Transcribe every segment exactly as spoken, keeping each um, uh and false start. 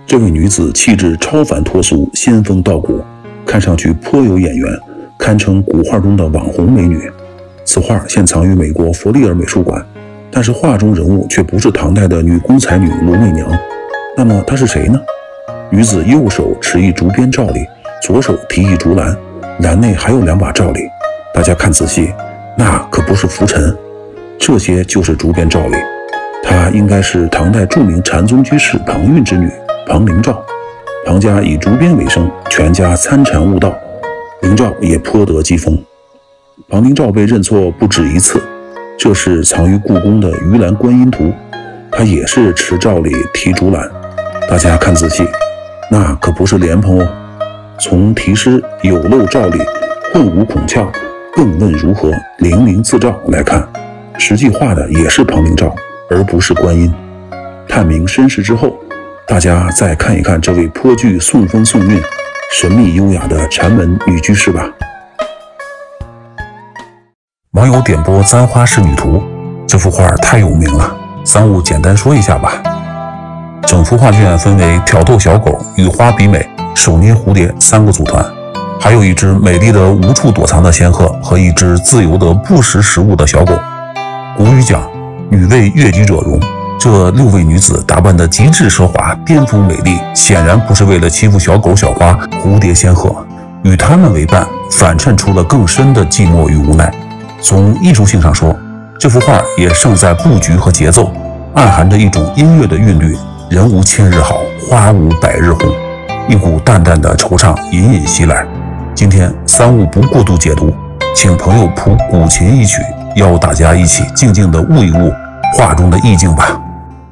这位女子气质超凡脱俗，仙风道骨，看上去颇有眼缘，堪称古画中的网红美女。此画现藏于美国弗利尔美术馆，但是画中人物却不是唐代的女工才女卢媚娘。那么她是谁呢？女子右手持一竹编罩笠，左手提一竹篮，篮内还有两把罩笠。大家看仔细，那可不是拂尘，这些就是竹编罩笠。她应该是唐代著名禅宗居士庞韵之女庞灵照。庞家以竹编为生，全家参禅悟道，灵照也颇得机锋。庞灵照被认错不止一次，这是藏于故宫的鱼篮观音图，她也是持罩笠提竹篮。大家看仔细，那可不是莲蓬哦。从题诗有漏罩笠，混无孔窍，更问如何，灵灵自照来看，实际画的也是庞灵照，而不是观音。探明身世之后，大家再看一看这位颇具宋风宋韵、神秘优雅的禅门女居士吧。网友点播《簪花仕女图》，这幅画太有名了，三五简单说一下吧。整幅画卷分为挑逗小狗、与花比美、手捏蝴蝶三个组团，还有一只美丽的无处躲藏的仙鹤和一只自由的不食食物的小狗。古语讲女为悦己者容，这六位女子打扮得极致奢华、巅峰美丽，显然不是为了欺负小狗、小花、蝴蝶、仙鹤，与她们为伴，反衬出了更深的寂寞与无奈。从艺术性上说，这幅画也胜在布局和节奏，暗含着一种音乐的韵律。人无千日好，花无百日红，一股淡淡的惆怅隐隐袭来。今天三物不过度解读，请朋友谱古琴一曲，邀大家一起静静地悟一悟画中的意境吧。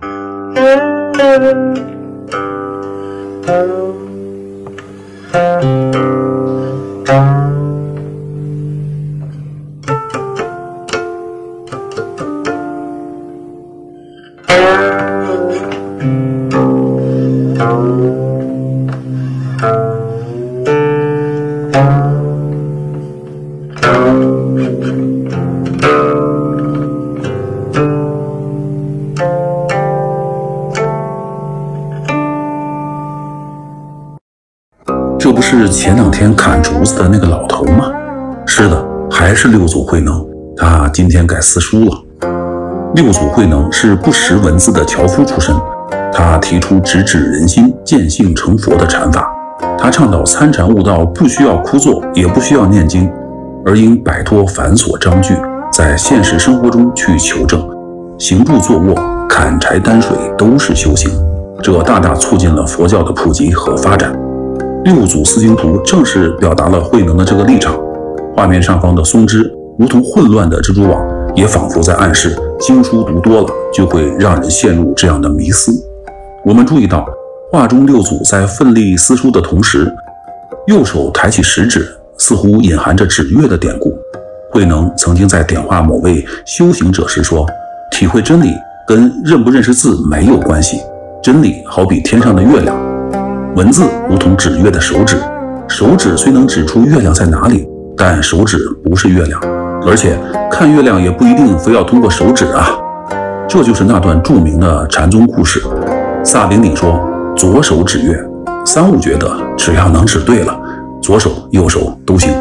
这不是前两天砍竹子的那个老头吗？是的，还是六祖慧能，他今天改四书了。六祖慧能是不识文字的樵夫出身，他提出直指人心、见性成佛的禅法。他倡导参禅悟道不需要枯坐，也不需要念经，而应摆脱繁琐章句，在现实生活中去求证。行住坐卧、砍柴担水都是修行，这大大促进了佛教的普及和发展。六祖四经图正是表达了慧能的这个立场。画面上方的松枝如同混乱的蜘蛛网，也仿佛在暗示经书读多了就会让人陷入这样的迷思。我们注意到画中六祖在奋力思书的同时，右手抬起食指，似乎隐含着指月的典故。慧能曾经在点化某位修行者时说，体会真理跟认不认识字没有关系，真理好比天上的月亮，文字如同指月的手指，手指虽能指出月亮在哪里，但手指不是月亮，而且看月亮也不一定非要通过手指啊。这就是那段著名的禅宗故事。萨顶顶说左手指月，三悟觉得只要能指对了，左手右手都行。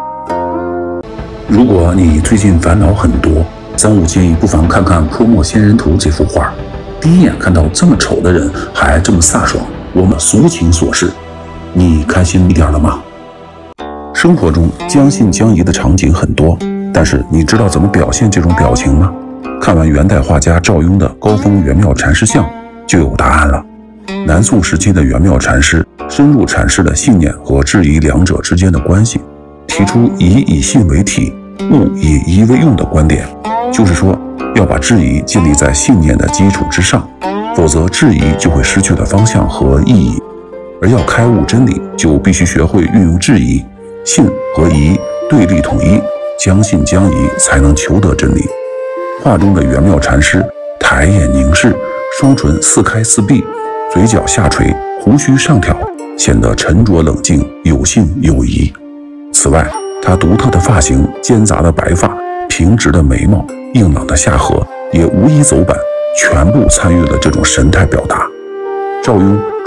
如果你最近烦恼很多，三悟建议不妨看看《泼墨仙人图》这幅画。第一眼看到这么丑的人还这么飒爽，我们俗情所示，你开心一点了吗？生活中将信将疑的场景很多，但是你知道怎么表现这种表情吗？看完元代画家赵雍的《高峰元妙禅师像》就有答案了。南宋时期的元妙禅师深入阐释了信念和质疑两者之间的关系，提出疑以信为体，悟以疑为用的观点，就是说要把质疑建立在信念的基础之上，否则质疑就会失去了方向和意义。而要开悟真理，就必须学会运用质疑，信和疑对立统一，将信将疑，才能求得真理。画中的元妙禅师抬眼凝视，双唇似开似闭，嘴角下垂，胡须上挑，显得沉着冷静，有信有疑。此外，他独特的发型、间杂的白发、平直的眉毛、硬朗的下颌也无一走板，全部参与了这种神态表达。赵雍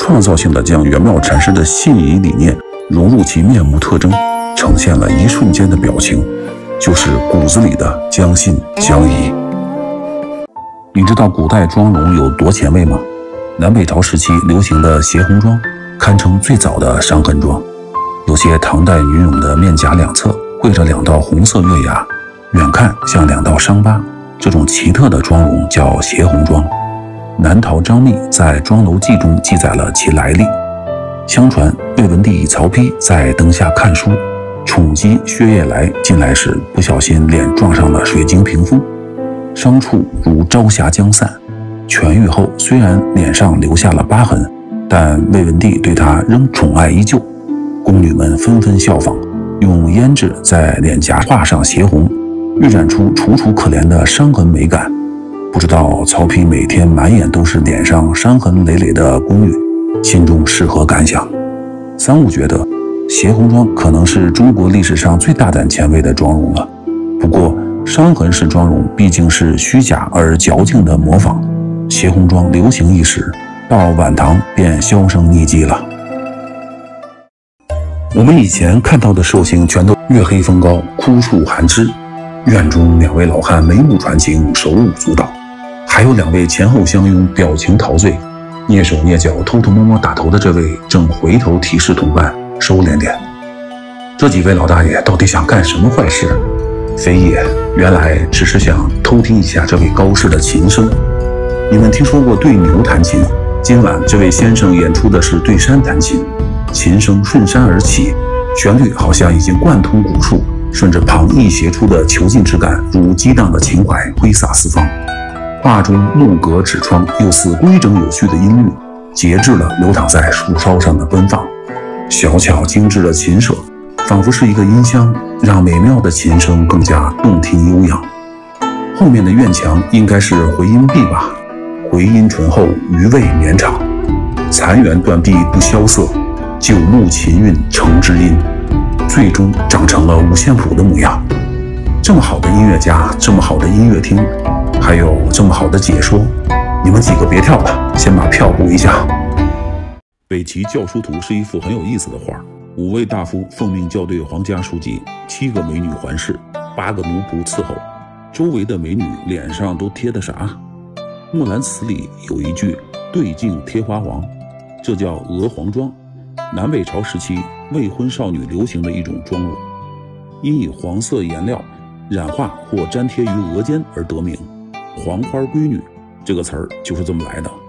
创造性的将元妙禅师的信仪理念融入其面目特征，呈现了一瞬间的表情，就是骨子里的将信将疑。你知道古代妆容有多前卫吗？南北朝时期流行的斜红妆堪称最早的伤痕妆，有些唐代女俑的面颊两侧绘着两道红色月牙，远看像两道伤疤，这种奇特的妆容叫斜红妆。南陶张密在《妆楼记》中记载了其来历。相传魏文帝曹丕在灯下看书，宠姬薛夜来进来时不小心脸撞上了水晶屏风，伤处如朝霞将散。痊愈后虽然脸上留下了疤痕，但魏文帝对她仍宠爱依旧。宫女们纷纷效仿，用胭脂在脸颊画上斜红，晕染出楚楚可怜的伤痕美感。不知道曹丕每天满眼都是脸上伤痕累累的宫女，心中是何感想？三五觉得斜红妆可能是中国历史上最大胆前卫的妆容了。不过伤痕式妆容毕竟是虚假而矫情的模仿，斜红妆流行一时，到晚唐便销声匿迹了。我们以前看到的寿星全都月黑风高，枯树寒枝，院中两位老汉眉目传情，手舞足蹈，还有两位前后相拥，表情陶醉，蹑手蹑脚偷偷摸摸打头的这位正回头提示同伴收敛点。这几位老大爷到底想干什么坏事？非也，原来只是想偷听一下这位高士的琴声。你们听说过对牛弹琴？今晚这位先生演出的是对山弹琴，琴声顺山而起，旋律好像已经贯通古树，顺着旁逸斜出的遒劲之感，如激荡的情怀挥洒四方。画中木格纸窗又似规整有序的音律，节制了流淌在树梢上的奔放。小巧精致的琴舍仿佛是一个音箱，让美妙的琴声更加动听悠扬。后面的院墙应该是回音壁吧，回音醇厚，余味绵长。残垣断壁不萧瑟，九牧琴韵成知音，最终长成了五线谱的模样。这么好的音乐家，这么好的音乐厅，还有这么好的解说，你们几个别跳了，先把票补一下。北齐教书图是一幅很有意思的画，五位大夫奉命校对皇家书籍，七个美女环视，八个奴仆伺候，周围的美女脸上都贴的啥？木兰辞里有一句对镜贴花黄，这叫娥黄妆，南北朝时期未婚少女流行的一种妆容，因以黄色颜料染画或粘贴于额间而得名。黄花闺女这个词儿就是这么来的。